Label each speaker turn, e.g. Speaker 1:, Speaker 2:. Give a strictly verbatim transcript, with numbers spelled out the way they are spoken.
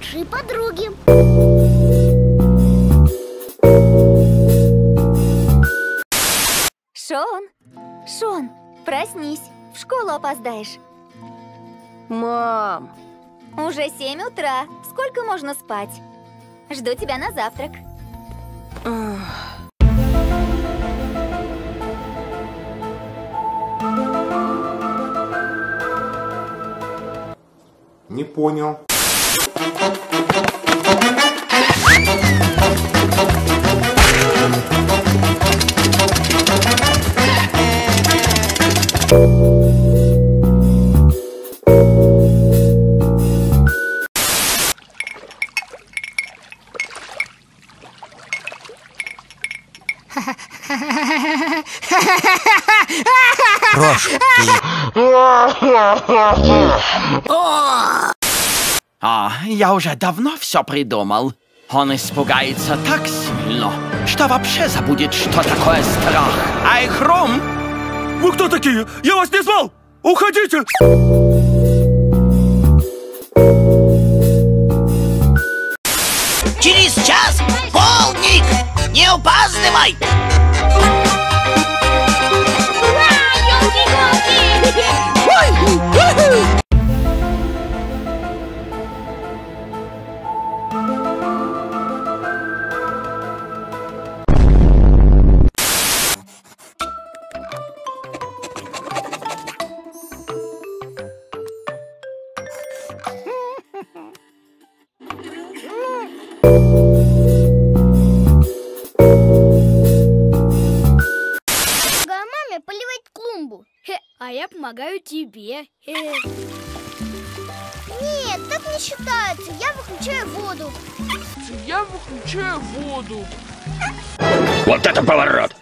Speaker 1: хорошие подруги.
Speaker 2: Шон, Шон, проснись, в школу опоздаешь.
Speaker 3: Мам!
Speaker 2: Уже семь утра, сколько можно спать? Жду тебя на завтрак.
Speaker 4: Не понял.
Speaker 5: Крошки. А, я уже давно все придумал. Он испугается так сильно, что вообще забудет, что такое страх. Ай, Хрум!
Speaker 6: Вы кто такие? Я вас не звал! Уходите!
Speaker 7: Через час полдник! Не опаздывай!
Speaker 1: Маме поливать клумбу.
Speaker 3: А я помогаю тебе.
Speaker 1: Нет, так не считается. Я выключаю воду.
Speaker 8: Я выключаю воду.
Speaker 6: Вот это поворот!